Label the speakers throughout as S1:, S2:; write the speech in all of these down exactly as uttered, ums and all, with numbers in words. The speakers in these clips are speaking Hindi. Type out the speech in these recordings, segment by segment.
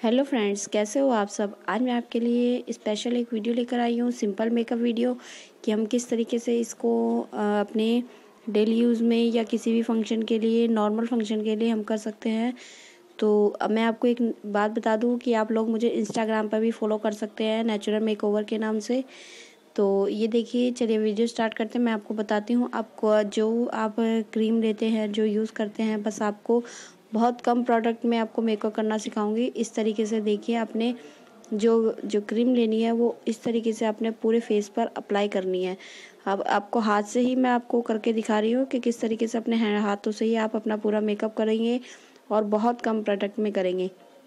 S1: हेलो फ्रेंड्स, कैसे हो आप सब। आज मैं आपके लिए स्पेशल एक वीडियो लेकर आई हूँ, सिंपल मेकअप वीडियो कि हम किस तरीके से इसको अपने डेली यूज़ में या किसी भी फंक्शन के लिए, नॉर्मल फंक्शन के लिए हम कर सकते हैं। तो अब मैं आपको एक बात बता दूँ कि आप लोग मुझे इंस्टाग्राम पर भी फॉलो कर सकते हैं नेचुरल मेकओवर के नाम से। तो ये देखिए, चलिए वीडियो स्टार्ट करते हैं। मैं आपको बताती हूँ, आपको जो आप क्रीम लेते हैं, जो यूज़ करते हैं, बस आपको बहुत कम प्रोडक्ट में आपको मेकअप करना सिखाऊंगी। इस तरीके से देखिए, आपने जो जो क्रीम लेनी है वो इस तरीके से आपने पूरे फेस पर अप्लाई करनी है। अब आपको हाथ से ही मैं आपको करके दिखा रही हूँ कि किस तरीके से अपने हाथों से ही आप अपना पूरा मेकअप करेंगे और बहुत कम प्रोडक्ट में करेंगे।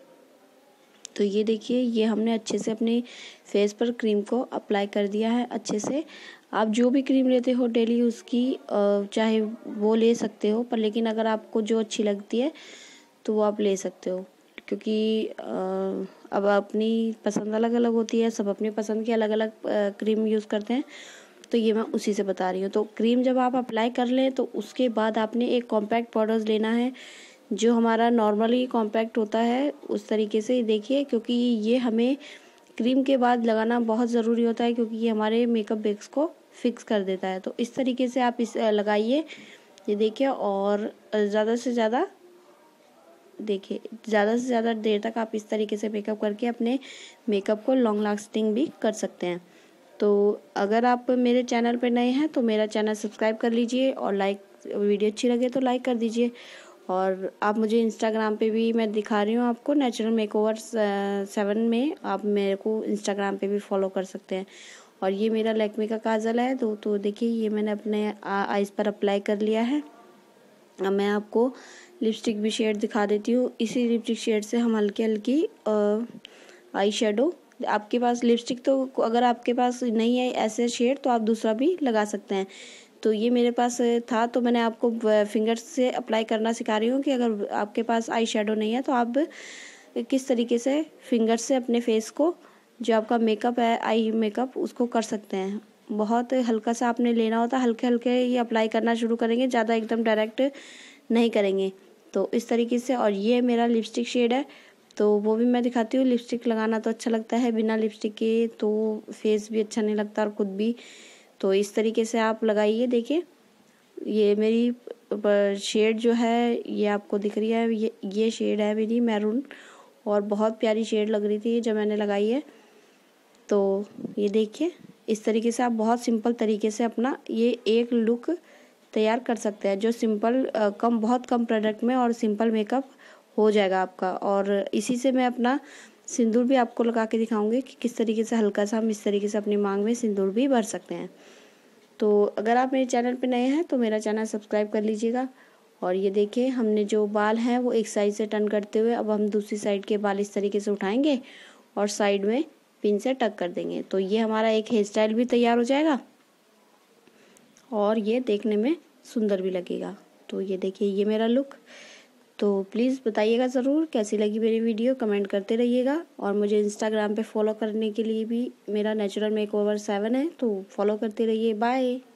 S1: तो ये देखिए, ये हमने अच्छे से अपने फेस पर क्रीम को अप्लाई कर दिया है अच्छे से। आप जो भी क्रीम लेते हो डेली यूज़ की, चाहे वो ले सकते हो, पर लेकिन अगर आपको जो अच्छी लगती है तो वो आप ले सकते हो, क्योंकि अब अपनी पसंद अलग अलग होती है, सब अपनी पसंद की अलग अलग क्रीम यूज़ करते हैं। तो ये मैं उसी से बता रही हूँ। तो क्रीम जब आप अप्लाई कर लें तो उसके बाद आपने एक कॉम्पैक्ट पाउडर लेना है, जो हमारा नॉर्मली कॉम्पैक्ट होता है उस तरीके से देखिए, क्योंकि ये हमें क्रीम के बाद लगाना बहुत ज़रूरी होता है, क्योंकि ये हमारे मेकअप बेस को फिक्स कर देता है। तो इस तरीके से आप इस लगाइए, ये देखिए, और ज़्यादा से ज़्यादा देखिए ज़्यादा से ज़्यादा देर तक आप इस तरीके से मेकअप करके अपने मेकअप को लॉन्ग लास्टिंग भी कर सकते हैं। तो अगर आप मेरे चैनल पर नए हैं तो मेरा चैनल सब्सक्राइब कर लीजिए, और लाइक, वीडियो अच्छी लगे तो लाइक कर दीजिए। और आप मुझे इंस्टाग्राम पे भी मैं दिखा रही हूँ आपको, नेचुरल मेकओवर सेवन में आप मेरे को इंस्टाग्राम पे भी फॉलो कर सकते हैं। और ये मेरा लैक्मे का काजल है। तो तो देखिए, ये मैंने अपने आईज पर अप्लाई कर लिया है। अब मैं आपको लिपस्टिक भी शेड दिखा देती हूँ। इसी लिपस्टिक शेड से हम हल्की हल्की आई शेडो, आपके पास लिपस्टिक तो अगर आपके पास नहीं है ऐसे शेड तो आप दूसरा भी लगा सकते हैं। तो ये मेरे पास था, तो मैंने आपको फिंगर से अप्लाई करना सिखा रही हूँ कि अगर आपके पास आई शेडो नहीं है तो आप किस तरीके से फिंगर से अपने फेस को, जो आपका मेकअप है आई मेकअप, उसको कर सकते हैं। बहुत हल्का सा आपने लेना होता है, हल्के हल्के ही अप्लाई करना शुरू करेंगे, ज़्यादा एकदम डायरेक्ट नहीं करेंगे। तो इस तरीके से। और ये मेरा लिपस्टिक शेड है, तो वो भी मैं दिखाती हूँ। लिपस्टिक लगाना तो अच्छा लगता है, बिना लिपस्टिक के तो फेस भी अच्छा नहीं लगता और खुद भी। तो इस तरीके से आप लगाइए। देखिए, ये मेरी शेड जो है ये आपको दिख रही है, ये ये शेड है मेरी मैरून, और बहुत प्यारी शेड लग रही थी जब मैंने लगाई है। तो ये देखिए, इस तरीके से आप बहुत सिंपल तरीके से अपना ये एक लुक तैयार कर सकते हैं, जो सिंपल कम बहुत कम प्रोडक्ट में और सिंपल मेकअप हो जाएगा आपका। और इसी से मैं अपना सिंदूर भी आपको लगा के दिखाऊंगी कि किस तरीके से हल्का सा हम इस तरीके से अपनी मांग में सिंदूर भी भर सकते हैं। तो अगर आप मेरे चैनल पे नए हैं तो मेरा चैनल सब्सक्राइब कर लीजिएगा। और ये देखिए, हमने जो बाल हैं वो एक साइड से टर्न करते हुए अब हम दूसरी साइड के बाल इस तरीके से उठाएंगे और साइड में पिन से टक कर देंगे। तो ये हमारा एक हेयर स्टाइल भी तैयार हो जाएगा और ये देखने में सुंदर भी लगेगा। तो ये देखिए, ये मेरा लुक। तो प्लीज़ बताइएगा ज़रूर कैसी लगी मेरी वीडियो, कमेंट करते रहिएगा। और मुझे इंस्टाग्राम पे फॉलो करने के लिए भी मेरा नेचुरल मेकओवर सेवन है, तो फॉलो करते रहिए। बाय।